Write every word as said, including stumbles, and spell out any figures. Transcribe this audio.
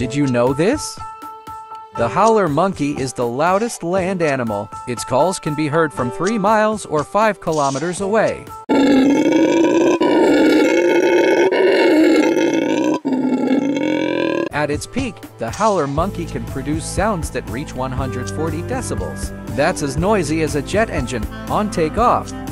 Did you know this? The howler monkey is the loudest land animal. Its calls can be heard from three miles or five kilometers away. At its peak, the howler monkey can produce sounds that reach one hundred forty decibels. That's as noisy as a jet engine on takeoff.